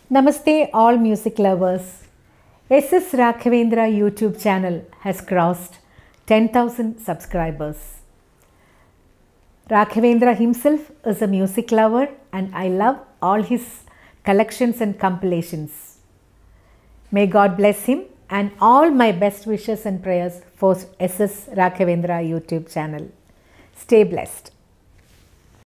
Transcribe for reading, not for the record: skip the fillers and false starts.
Namaste all music lovers. SS Raghavendra YouTube channel has crossed 10,000 subscribers. Raghavendra himself is a music lover and I love all his collections and compilations. May God bless him and all my best wishes and prayers for SS Raghavendra YouTube channel. Stay blessed.